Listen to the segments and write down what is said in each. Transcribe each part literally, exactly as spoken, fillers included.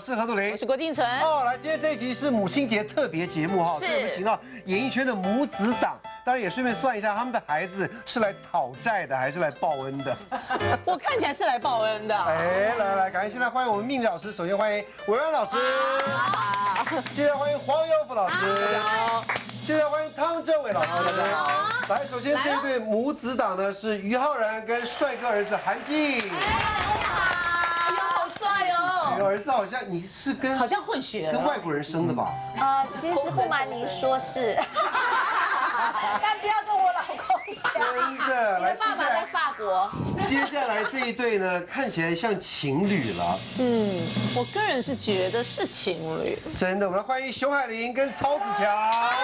是何杜林， 我是郭敬淳。 哦，来，今天这一集是母亲节特别节目哈，所以我们请到演艺圈的母子档，当然也顺便算一下他们的孩子是来讨债的还是来报恩的。 我看起来是来报恩的。 哎，来来，赶快现在欢迎我们命理老师，首先欢迎韦安老师，接着欢迎黄佑福老师，接着欢迎汤正伟老师，大家好。来，首先这一对母子档呢是于浩然跟帅哥儿子韩进。有儿子好像你是跟好像混血， 跟外国人生的吧？ 呃，其实不瞒您说是，但不要跟我老公讲。 真的， 你的爸爸在法国。 接下来这一对呢，看起来像情侣了。 嗯，我个人是觉得是情侣。 真的，我们来欢迎熊海林跟曹子强。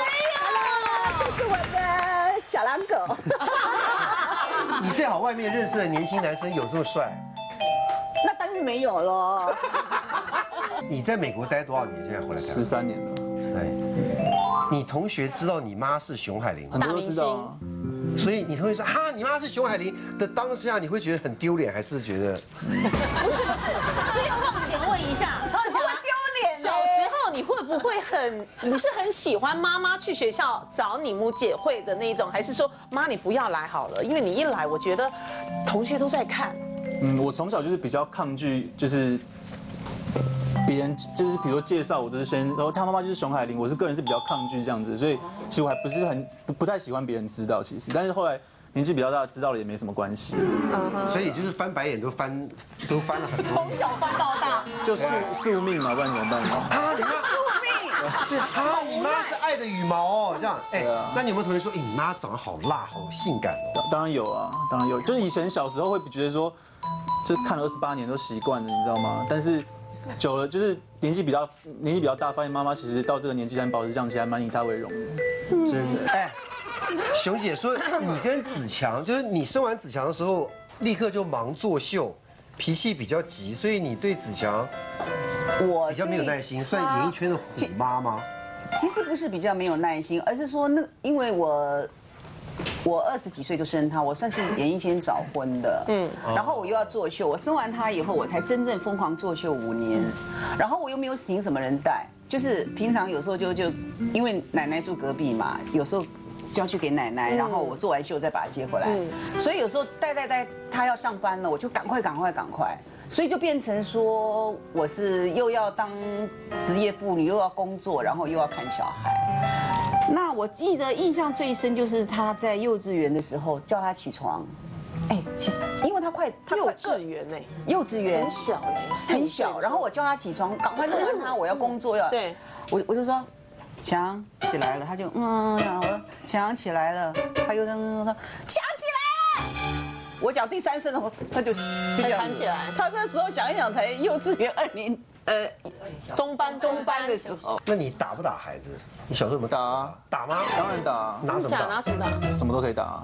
Hello， 这是我的小狼狗。 你最好外面认识的年轻男生有这么帅？ 那当然没有了。 你在美国待多少年？现在回来十三年了。 对。你同学知道你妈是熊海林吗？ 很多都知道啊。 所以你同学说哈，你妈是熊海林的当下，你会觉得很丢脸，还是觉得？ 不是不是，这要往前问一下，曹子强丢脸。 小时候你会不会很，你是很喜欢妈妈去学校找你母姐会的那种，还是说妈你不要来好了，因为你一来，我觉得同学都在看。 嗯，我从小就是比较抗拒，就是别人就是比如说介绍我都是先，然后他妈妈就是熊海林，我是个人是比较抗拒这样子，所以其实我还不是很不不太喜欢别人知道，其实，但是后来年纪比较大，知道了也没什么关系。 所以就是翻白眼都翻都翻了很多。 从小翻到大， 就宿宿命嘛，不然怎么办？ 啊，你妈宿命。对啊，你妈是爱的羽毛哦，这样。哎，那你有没有同学说，哎，你妈长得好辣，好性感哦？ 当然有啊，当然有。就是以前小时候会觉得说，就看了二十八年都习惯了，你知道吗？但是久了，就是年纪比较年纪比较大，发现妈妈其实到这个年纪还保持这样，其实还蛮以她为荣的。 真的。哎，熊姐说你跟子强，就是你生完子强的时候，立刻就忙作秀，脾气比较急，所以你对子强我比较没有耐心，算演艺圈的虎妈吗？ 其实不是比较没有耐心，而是说那因为我。我二十几岁就生他，我算是演艺圈早婚的，嗯，然后我又要作秀，我生完他以后，我才真正疯狂作秀五年，然后我又没有请什么人带，就是平常有时候就就因为奶奶住隔壁嘛，有时候交去给奶奶，然后我做完秀再把他接回来，所以有时候带带带他要上班了，我就赶快赶快赶快，所以就变成说我是又要当职业妇女，又要工作，然后又要看小孩。那我记得印象最深就是他在幼稚园的时候叫他起床，哎，其因为他快他幼稚园呢， 幼稚园很小呢， 很小，然后我叫他起床，赶快弄完他，我要工作要， 对， 我我就说强起来了，他就嗯，然后我说强起来了，他又说强起来了，我讲第三声的时候，他就就这样起来， 他那时候想一想才幼稚园二年呃中班中班的时候， 那你打不打孩子？你小时候有没有打啊？ 打吗？ 当然打。 拿什么打？ 拿什么打？ 什么都可以打。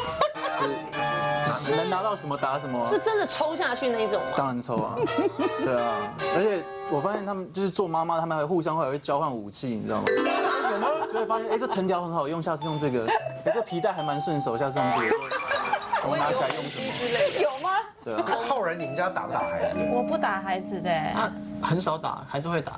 就是能拿到什么打什么。 是真的抽下去那一种吗？ 当然抽啊。对啊，而且我发现他们就是做妈妈，他们还互相会会交换武器，你知道吗？有吗？就会发现，哎，这藤条很好用，下次用这个。哎，这皮带还蛮顺手，下次用这个。什么拿起来用什么之类的？ 有吗？ 对啊。 浩然，你们家打不打孩子？ 我不打孩子的。 啊，很少打，孩子会打。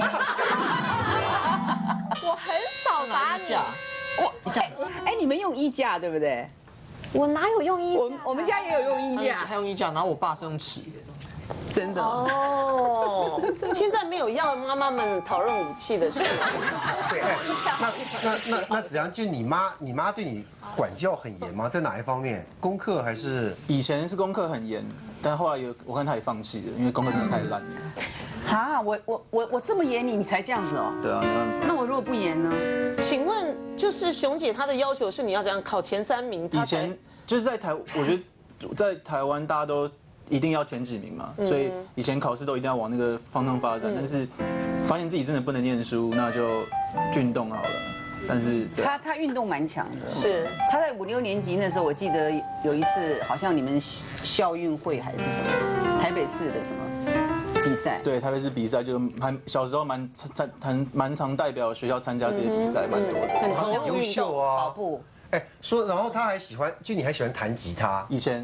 我很少打你。 我衣架，哎，你们用衣架对不对？ 我哪有用衣架？ 我我们家也有用衣架， 还用衣架，然后我爸是用尺。 真的哦，现在没有要妈妈们讨论武器的事。 对，那那那那子阳，就你妈，你妈对你管教很严吗？在哪一方面？功课还是？ 以前是功课很严，但后来有我看她也放弃了，因为功课真的太烂了。 啊，我我我我这么严你，你才这样子哦？ 对啊， 那我如果不严呢？ 请问，就是熊姐她的要求是你要怎样考前三名？ 以前就是在台，我觉得在台湾大家都一定要前几名嘛，所以以前考试都一定要往那个方向发展。但是发现自己真的不能念书，那就运动好了。但是他他运动蛮强的， 是他在五六年级那时候，我记得有一次好像你们校运会还是什么，台北市的什么比赛？ 对，台北市比赛就蛮小时候蛮参蛮蛮常代表学校参加这些比赛，蛮多的， 他很优秀啊， 跑步。 哎，说然后他还喜欢，就你还喜欢弹吉他？ 以前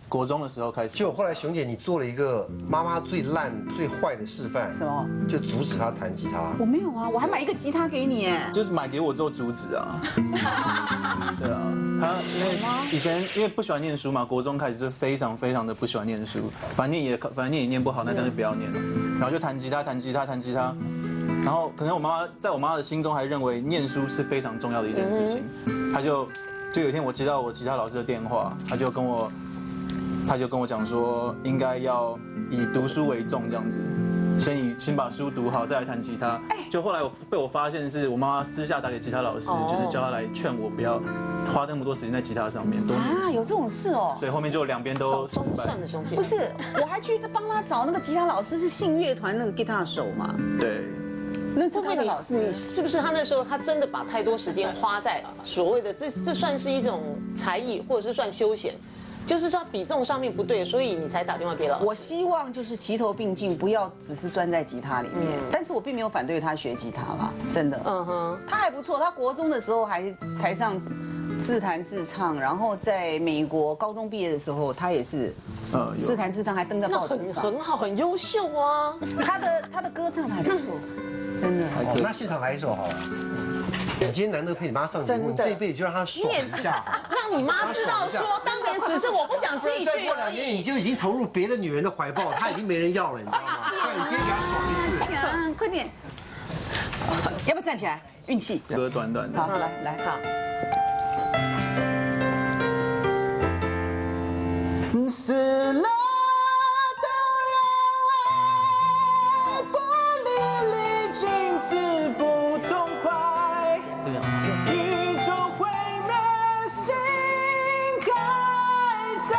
国中的时候开始。 结果后来熊姐你做了一个妈妈最烂最坏的示范， 什么？ 就阻止她弹吉他。 我没有啊，我还买一个吉他给你哎。 就是买给我之后阻止啊。对啊，他因为以前因为不喜欢念书嘛，国中开始就非常非常的不喜欢念书，反正念也反正念也念不好，那干脆不要念了。然后就弹吉他，弹吉他，弹吉他。然后可能我妈妈在我妈妈的心中还认为念书是非常重要的一件事情，她就就有一天我接到我吉他老师的电话，她就跟我，她就跟我讲说应该要以读书为重这样子。先以先把书读好，再来弹吉他。就后来我被我发现是我妈妈私下打给吉他老师，就是叫他来劝我不要花那么多时间在吉他上面。多啊，有这种事哦。 所以后面就两边都失败。 算的兄弟。 不是，我还去帮他找那个吉他老师，是信乐团那个吉他手嘛。 对。 那会不会你你是不是他那时候他真的把太多时间花在所谓的这这算是一种才艺，或者是算休闲？就是说比重上面不对，所以你才打电话给老师。 我希望就是齐头并进，不要只是钻在吉他里面。但是我并没有反对他学吉他啦，真的。嗯哼，他还不错。他国中的时候还台上自弹自唱，然后在美国高中毕业的时候，他也是呃自弹自唱，还登在报纸上。 很好，很优秀啊。 他的他的歌唱还不错，真的。 哦，那现场来一首好了。你今天难得陪你妈上节目，你这一辈子就让她爽一下， 让你妈知道说，当年只是我不想继续再过两年你就已经投入别的女人的怀抱，她已经没人要了，你知道吗？快，你今天给她爽一次。 强，快点！要不要站起来？运气。 歌短短的。 好，来来，好。 死了的人，玻璃里静止不痛快。 这样。 宇宙毁灭，心还在。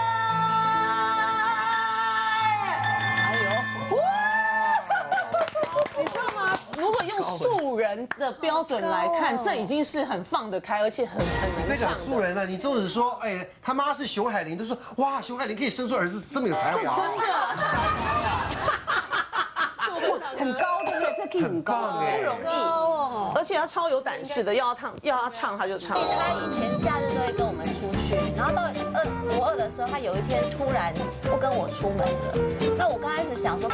哎呦， 你知道吗？如果用素人的标准来看，这已经是很放得开，而且很很能别讲唱。 素人了，你纵使说，哎，他妈是熊海林，都说哇，熊海林可以生出儿子这么有才华， 真的。 很高，对不对？这 key 很高哎， 不容易，而且他超有胆识的，要他唱要他唱他就唱。 他以前假日都会跟我们出去，然后到二国二的时候，他有一天突然不跟我出门了。那我刚开始想说，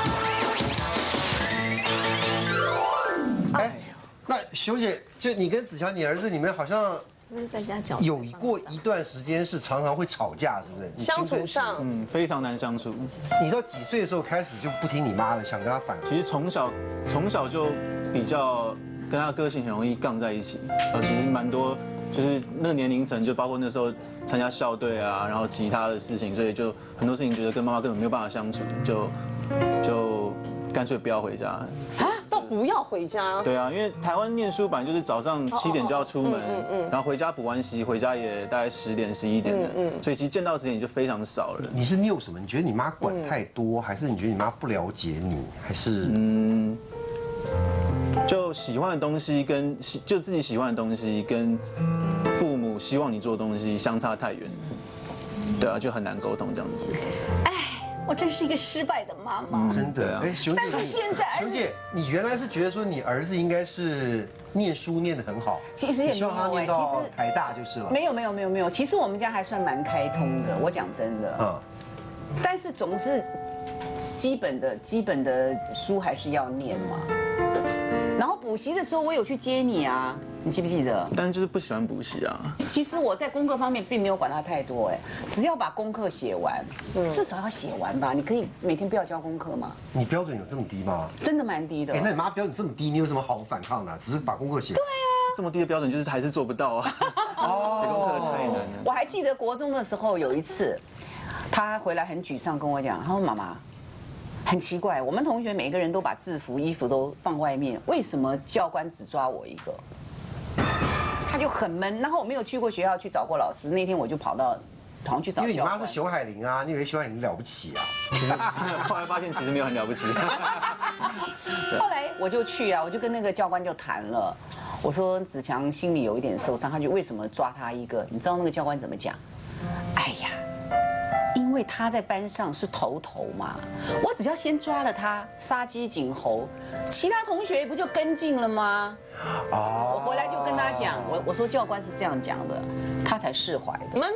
哎，那熊姐，就你跟子乔，你儿子你们好像那是在家讲有过一段时间是常常会吵架，是不是？ 相处上， 嗯，非常难相处。 你到几岁的时候开始就不听你妈的，想跟她反？ 其实从小从小就比较跟他个性很容易杠在一起，呃，其实蛮多，就是那个年龄层，就包括那时候参加校队啊，然后其他的事情，所以就很多事情觉得跟妈妈根本没有办法相处，就就干脆不要回家。 都不要回家。 对啊，因为台湾念书本来就是早上七点就要出门，然后回家补完习，回家也大概十点十一点的，所以其实见到的时间就非常少了。 你是你有什么？你觉得你妈管太多，还是你觉得你妈不了解你，还是嗯，就喜欢的东西跟喜就自己喜欢的东西跟父母希望你做的东西相差太远，对啊，就很难沟通这样子。 我真是一个失败的妈妈。 真的？哎，熊姐， 但是现在熊姐，你原来是觉得说你儿子应该是念书念得很好， 其实也没希望他有哎， 念到其实台大就是了。 没有没有没有没有，其实我们家还算蛮开通的，我讲真的。 嗯， 但是总是基本的基本的书还是要念嘛。然后补习的时候，我有去接你啊，你记不记得？ 但是就是不喜欢补习啊。 其实我在功课方面并没有管他太多，哎，只要把功课写完，至少要写完吧。你可以每天不要交功课吗？ 你标准有这么低吗？ 真的蛮低的哎，。那你妈标准这么低，你有什么好反抗的？只是把功课写。对啊。 这么低的标准就是还是做不到啊。写功课太难了。 我还记得国中的时候有一次，他回来很沮丧跟我讲，他说妈妈。很奇怪，我们同学每个人都把制服、衣服都放外面，为什么教官只抓我一个？他就很闷。然后我没有去过学校去找过老师，那天我就跑到，好像去找教官。 因为你妈是熊海林啊，你以为熊海林了不起啊？ 后来发现其实没有很了不起。 后来我就去啊，我就跟那个教官就谈了，我说子强心里有一点受伤，他就为什么抓他一个？你知道那个教官怎么讲？哎呀。因为他在班上是头头嘛，我只要先抓了他，杀鸡儆猴，其他同学不就跟进了吗？我回来就跟他讲，我我说教官是这样讲的，他才释怀的。 你们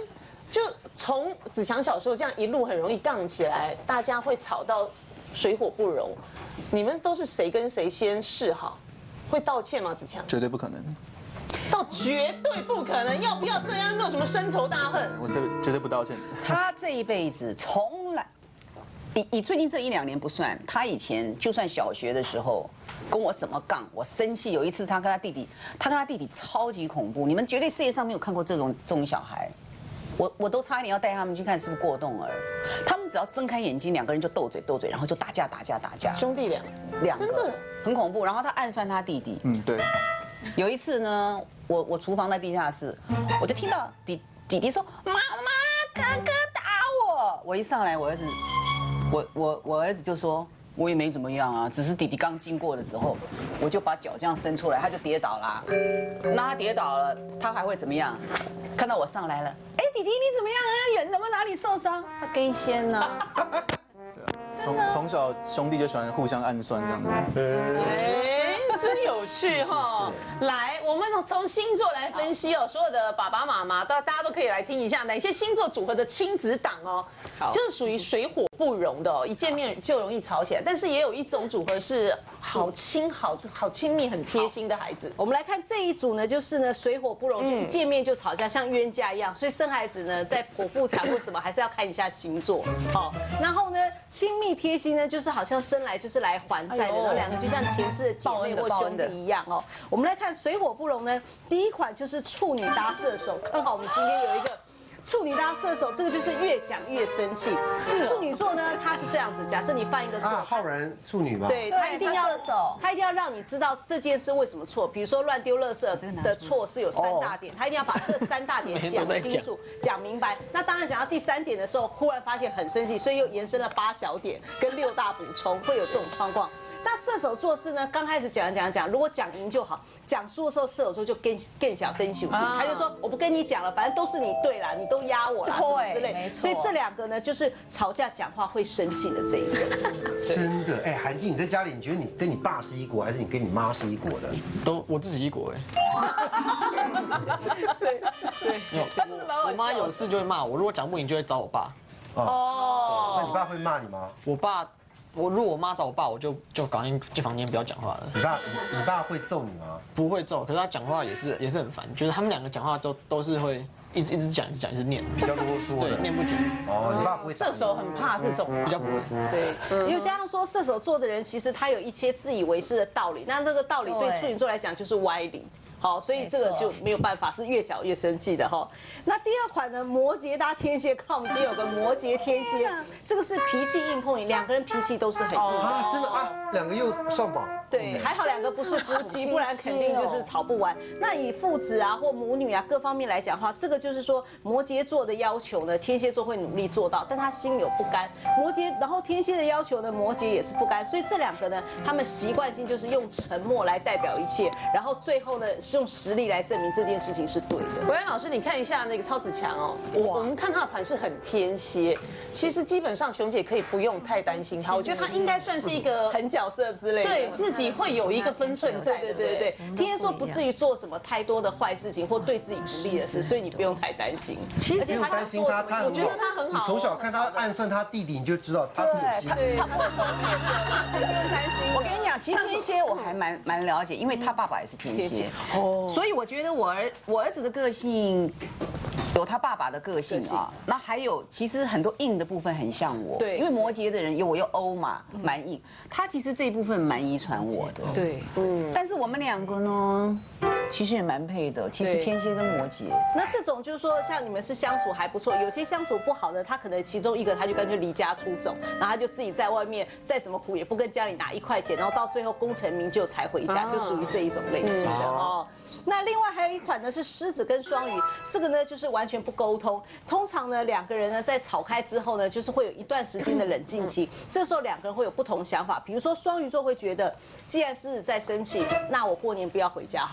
就从子强小时候这样一路很容易杠起来，大家会吵到水火不容。你们都是谁跟谁先示好？会道歉吗？子强？ 绝对不可能。 到绝对不可能，要不要这样？没有什么深仇大恨。 我这绝对不道歉。 他这一辈子从来，以以最近这一两年不算，他以前就算小学的时候跟我怎么杠，我生气。有一次他跟他弟弟，他跟他弟弟超级恐怖，你们绝对世界上没有看过这种这种小孩。我我都差一点要带他们去看是不是过动儿，他们只要睁开眼睛，两个人就斗嘴斗嘴，然后就打架打架打架。 兄弟俩， 两个真的很恐怖。然后他暗算他弟弟。 嗯，对。 有一次呢，我我厨房在地下室，我就听到弟弟弟说：“妈妈，哥哥打我！”我一上来，我儿子，我我我儿子就说：“我也没怎么样啊，只是弟弟刚经过的时候，我就把脚这样伸出来，他就跌倒了。那他跌倒了，他还会怎么样？看到我上来了，哎，弟弟你怎么样啊？人怎么哪里受伤？他跟先呢。 从从小兄弟就喜欢互相暗算这样子。 哎，真有趣哈！来，我们从星座来分析哦，所有的爸爸妈妈，大大家都可以来听一下哪些星座组合的亲子档哦，就是属于水火不容的哦，一见面就容易吵起来。但是也有一种组合是好亲、好好亲密、很贴心的孩子。 我们来看这一组呢，就是呢水火不容，就一见面就吵架，像冤家一样。所以生孩子呢，在剖腹产或什么，还是要看一下星座。好，然后呢，亲密贴心呢，就是好像生来就是来还债的，然后两个就像前世的姐妹或兄弟一样哦。我们来看水火不容呢，第一款就是处女搭射手，刚好我们今天有一个。处女搭射手，这个就是越讲越生气。处女座呢，他是这样子，假设你犯一个错， 啊，浩然处女嘛， 对他一定要射手， 他一定要让你知道这件事为什么错。比如说乱丢垃圾的错是有三大点，他一定要把这三大点讲清楚、讲明白。那当然讲到第三点的时候，忽然发现很生气，所以又延伸了八小点跟六大补充，会有这种状况。那射手做事呢，刚开始讲讲讲，如果讲赢就好，讲输的时候射手座就更更小更羞，他就说我不跟你讲了，反正都是你对啦，你都压我啦，什么之类。所以这两个呢，就是吵架讲话会生气的这一种。 真的，哎，韩静，你在家里，你觉得你跟你爸是一国，还是你跟你妈是一国的？ 都我自己一国哎。对对，我我妈有事就会骂我，如果讲不赢就会找我爸。 哦，那你爸会骂你吗？ 我爸。我如果我妈找我爸，我就就赶紧进房间不要讲话了。 你爸你你爸会揍你吗？ 不会揍，可是他讲话也是也是很烦，就是他们两个讲话都都是会一直一直讲一直讲一直念， 比较啰嗦的， 对，念不停。 哦，你爸不会。 射手很怕这种， 比较不会。 对，因为加上说射手座的人，其实他有一些自以为是的道理，那这个道理对处女座来讲就是歪理。好，所以这个就没有办法，是越讲越生气的哈。那第二款呢，摩羯搭天蝎，看我们今天有个摩羯天蝎，这个是脾气硬碰硬，两个人脾气都是很硬啊，真的啊，两个又上榜。 对，还好两个不是夫妻，不然肯定就是吵不完。那以父子啊或母女啊各方面来讲的话，这个就是说摩羯座的要求呢，天蝎座会努力做到，但他心有不甘。摩羯，然后天蝎的要求呢，摩羯也是不甘，所以这两个呢，他们习惯性就是用沉默来代表一切，然后最后呢是用实力来证明这件事情是对的。 维安老师，你看一下那个超子强哦，我我们看他的盘是很天蝎，其实基本上熊姐可以不用太担心他，我觉得他应该算是一个狠角色之类的， 对自己会有一个分寸在。 对对对对，天蝎座不至于做什么太多的坏事情或对自己不利的事，所以你不用太担心。 其实不用担心他，他我觉得他很好。 你从小看他暗算他弟弟，你就知道他是有心机。 他不会说天蝎，不用担心。我跟你讲，其实天蝎我还蛮蛮了解，因为他爸爸也是天蝎，哦，所以我觉得我儿我儿子的个性。有他爸爸的个性啊，那还有其实很多硬的部分很像我， 对， 因为摩羯的人有我又欧嘛，蛮硬，他其实这一部分蛮遗传我的， 对，嗯， 但是我们两个呢，其实也蛮配的，其实天蝎跟摩羯， 那这种就是说像你们是相处还不错，有些相处不好的，他可能其中一个他就干脆离家出走，然后他就自己在外面再怎么苦也不跟家里拿一块钱，然后到最后功成名就才回家，就属于这一种类型的哦。那另外还有一款呢是狮子跟双鱼，这个呢就是完全不沟通。通常呢两个人呢在吵开之后呢，就是会有一段时间的冷静期，这时候两个人会有不同想法。比如说双鱼座会觉得，既然狮子在生气，那我过年不要回家好了。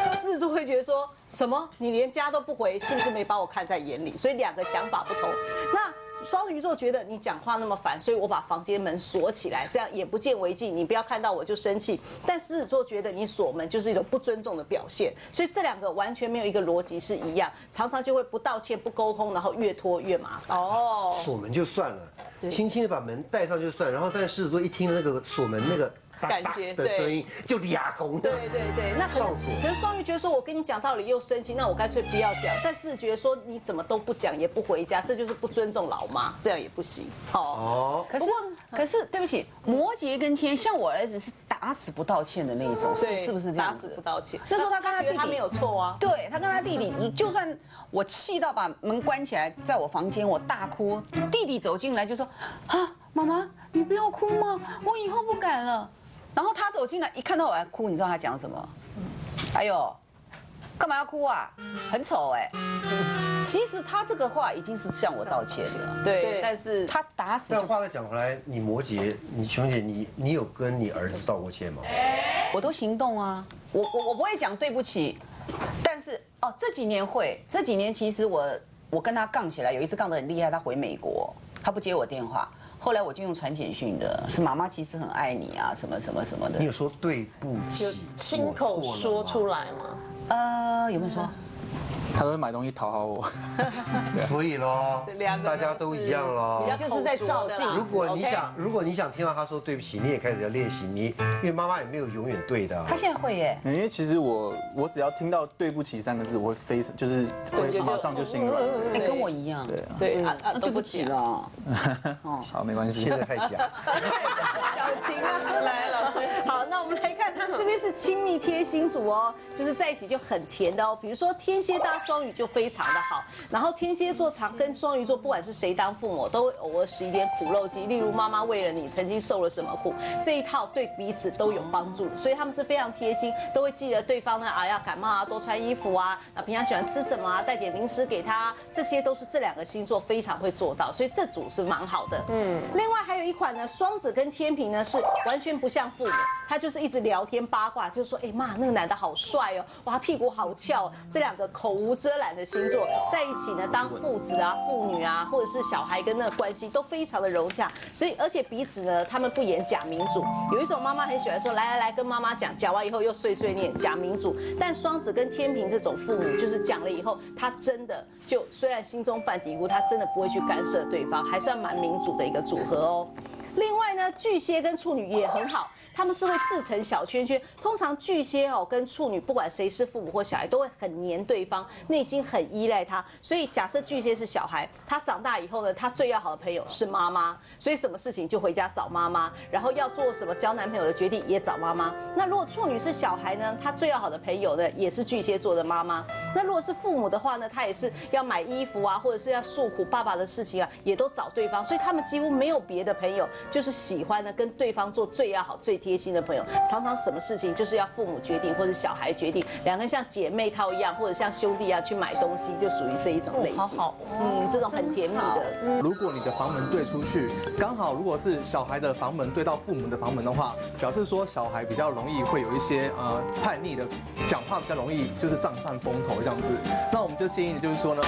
狮子座会觉得说什么？你连家都不回，是不是没把我看在眼里？所以两个想法不同。那双鱼座觉得你讲话那么烦，所以我把房间门锁起来，这样眼不见为净，你不要看到我就生气。但狮子座觉得你锁门就是一种不尊重的表现，所以这两个完全没有一个逻辑是一样，常常就会不道歉、不沟通，然后越拖越麻烦。 哦， 锁门就算了，轻轻的把门带上就算，然后但是狮子座一听那个锁门那个感觉的声音就俩公的。 对对对，那可能可能双鱼觉得说我跟你讲道理又生气，那我干脆不要讲。但是觉得说你怎么都不讲也不回家，这就是不尊重老妈，这样也不行。哦， 可是可是对不起，摩羯跟天，像我儿子是打死不道歉的那一种，是是不是这样？ 打死不道歉。 那时候他跟他弟弟， 他没有错啊。 对他跟他弟弟，你就算我气到把门关起来，在我房间我大哭，弟弟走进来就说啊，妈妈你不要哭嘛，我以后不敢了。然后他走进来，一看到我在哭，你知道他讲什么？哎呦，干嘛要哭啊？很丑哎。其实他这个话已经是向我道歉了， 对，但是他打死但话再讲回来，你摩羯，你熊姐，你你有跟你儿子道过歉吗？ 我都行动啊，我我我不会讲对不起，但是哦这几年会，这几年其实我我跟他杠起来，有一次杠得很厉害，他回美国，他不接我电话。后来我就用传简讯的，是妈妈其实很爱你啊，什么什么什么的。 你有说对不起， 亲口说出来吗？ 呃，有没有说？ 他都会买东西讨好我。 所以咯，大家都一样咯。 你就是在照镜。 如果你想，如果你想听到他说对不起，你也开始要练习。你因为妈妈也没有永远对的。 他现在会耶。 因为其实我我只要听到对不起三个字，我会非常就是会马上就心软。 哎，跟我一样。 对对啊啊， 对不起了。 哦，好，没关系。 现在太假。 小情啊，来老师。好，那我们来看，这边是亲密贴心组哦，就是在一起就很甜的哦。比如说天蝎搭双鱼就非常的好，然后天蝎座常跟双鱼座，不管是谁当父母，都会偶尔使一点苦肉计，例如妈妈为了你曾经受了什么苦，这一套对彼此都有帮助，所以他们是非常贴心，都会记得对方呢啊要感冒啊多穿衣服啊，啊平常喜欢吃什么啊带点零食给他，这些都是这两个星座非常会做到，所以这组是蛮好的。嗯，另外还有一款呢，双子跟天秤呢是完全不像父母，他就是一直聊天八卦，就说哎妈那个男的好帅哦，哇他屁股好翘哦，这两个口无遮拦的星座在一起呢，当父子啊、父女啊，或者是小孩跟那个关系都非常的融洽，所以而且彼此呢，他们不演假民主。有一种妈妈很喜欢说，来来来，跟妈妈讲，讲完以后又碎碎念假民主。但双子跟天秤这种父母，就是讲了以后，他真的就虽然心中犯嘀咕，他真的不会去干涉对方，还算蛮民主的一个组合哦。另外呢，巨蟹跟处女也很好。他们是会自成小圈圈，通常巨蟹哦跟处女，不管谁是父母或小孩，都会很黏对方，内心很依赖他。所以假设巨蟹是小孩，他长大以后呢，他最要好的朋友是妈妈，所以什么事情就回家找妈妈，然后要做什么交男朋友的决定也找妈妈。那如果处女是小孩呢，他最要好的朋友呢也是巨蟹座的妈妈。那如果是父母的话呢，他也是要买衣服啊，或者是要诉苦爸爸的事情啊，也都找对方。所以他们几乎没有别的朋友，就是喜欢呢跟对方做最要好、最贴心的朋友，常常什么事情就是要父母决定或者小孩决定，两个人像姐妹套一样，或者像兄弟啊去买东西，就属于这一种类型。好，嗯，这种很甜蜜的。 如果你的房门对出去，刚好如果是小孩的房门对到父母的房门的话，表示说小孩比较容易会有一些呃叛逆的，讲话比较容易就是占上风头这样子。那我们就建议就是说呢。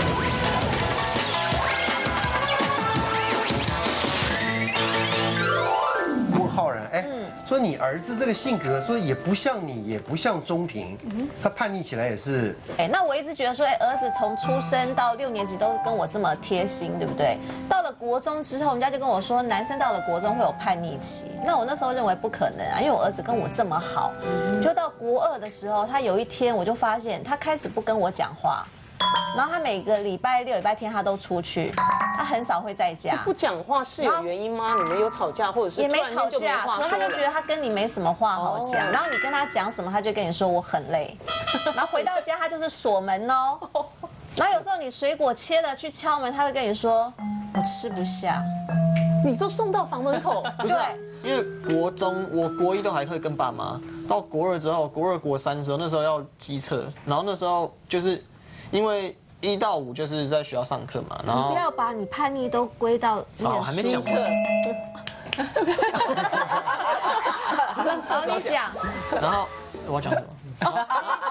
浩然，哎，说你儿子这个性格，说也不像你，也不像钟平，他叛逆起来也是。 哎，那我一直觉得说，哎，儿子从出生到六年级都跟我这么贴心，对不对？到了国中之后，人家就跟我说，男生到了国中会有叛逆期。那我那时候认为不可能啊，因为我儿子跟我这么好。就到国二的时候，他有一天我就发现他开始不跟我讲话。然后他每个礼拜六、礼拜天他都出去，他很少会在家。 不讲话是有原因吗？你们有吵架，或者是也没吵架，可是他就觉得他跟你没什么话好讲。然后你跟他讲什么，他就跟你说我很累。然后回到家他就是锁门哦。然后有时候你水果切了去敲门，他会跟你说我吃不下。 你都送到房门口？ 不是，因为国中我国一都还会跟爸妈，到国二之后，国二国三的时候，那时候要机测，然后那时候就是。因为一到五就是在学校上课嘛，然后你不要把你叛逆都归到哦，还没讲完。 好，你讲。 然后我要讲什么？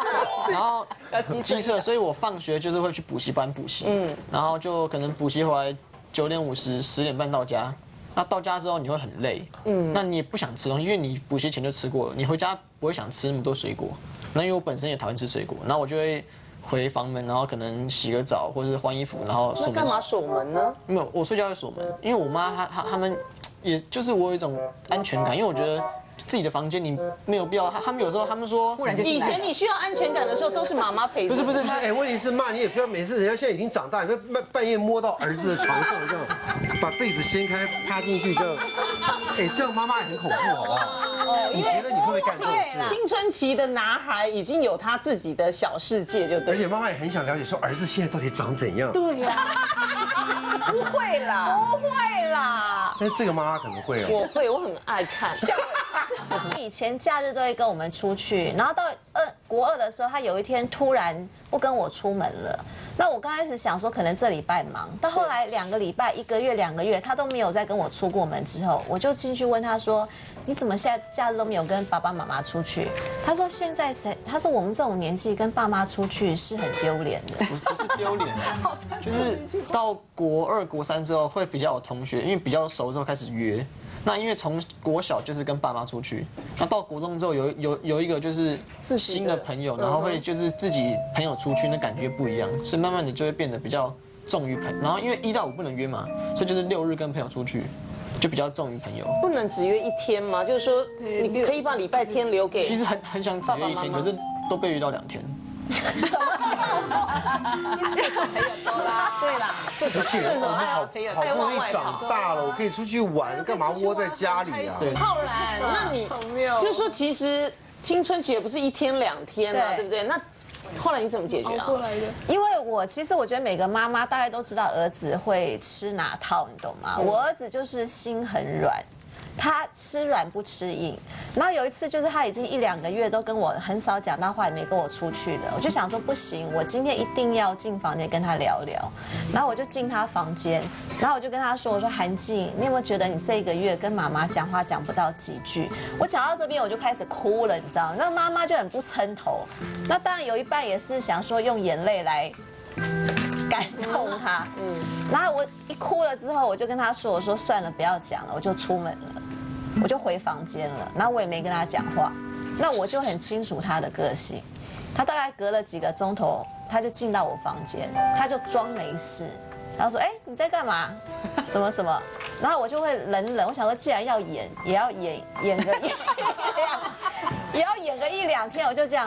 然后机测，所以我放学就是会去补习班补习，嗯，然后就可能补习回来九点五十、十点半到家。那到家之后你会很累，嗯，那你也不想吃东西，因为你补习前就吃过了，你回家不会想吃那么多水果。那因为我本身也讨厌吃水果，然后我就会回房门，然后可能洗个澡或者是换衣服，然后锁门。 干嘛锁门呢？ 没有，我睡觉会锁门，因为我妈她她他们，也就是我有一种安全感，因为我觉得。自己的房间你没有必要，他他们有时候他们说， 以前你需要安全感的时候都是妈妈陪着。 不是不是， 哎，问题是妈你也不要每次人家现在已经长大，你不要半半夜摸到儿子的床上这样，把被子掀开趴进去这样，哎，这样妈妈也很恐怖好不好？哦，你觉得你会不会干这种事？ 青春期的男孩已经有他自己的小世界，就对。 而且妈妈也很想了解说儿子现在到底长怎样。 对呀， 不会啦， 不会啦。 但是这个妈妈可能会哦。 我会，我很爱看。 以前假日都会跟我们出去，然后到二国二的时候，他有一天突然不跟我出门了。那我刚开始想说，可能这礼拜忙，到后来两个礼拜、一个月、两个月，他都没有再跟我出过门。之后，我就进去问他说：“你怎么现在假日都没有跟爸爸妈妈出去？”他说：“现在谁？他说我们这种年纪跟爸妈出去是很丢脸的。” 不不是丢脸，就是到国二、国三之后会比较有同学，因为比较熟之后开始约。那因为从国小就是跟爸妈出去，那到国中之后有有有一个就是新的朋友，然后会就是自己朋友出去，那感觉不一样，所以慢慢你就会变得比较重于朋。然后因为一到五不能约嘛，所以就是六日跟朋友出去，就比较重于朋友。 不能只约一天吗？就是说你可以把礼拜天留给。 其实很很想只约一天，可是都被约到两天。 什么叫做？你这个朋友说啦， 对啦， 而且我们好好不容易长大了，我可以出去玩，干嘛窝在家里啊？ 浩然，那你就是说，其实青春期也不是一天两天啊，对不对？那后来你怎么解决啊？ 因为我其实我觉得每个妈妈大概都知道儿子会吃哪套，你懂吗？我儿子就是心很软。他吃软不吃硬，然后有一次就是他已经一两个月都跟我很少讲到话，也没跟我出去了。我就想说不行，我今天一定要进房间跟他聊聊。然后我就进他房间，然后我就跟他说：“我说韩静，你有没有觉得你这一个月跟妈妈讲话讲不到几句？”我讲到这边我就开始哭了，你知道吗？那妈妈就很不撑头。那当然有一半也是想说用眼泪来感动他。嗯。然后我一哭了之后，我就跟他说：“我说算了，不要讲了，我就出门了。”我就回房间了，然后我也没跟他讲话。那我就很清楚他的个性，他大概隔了几个钟头，他就进到我房间，他就装没事，然后说：“哎，你在干嘛？什么什么？”然后我就会冷冷，我想说，既然要演，也要演演个一也要演个一两天，我就这样。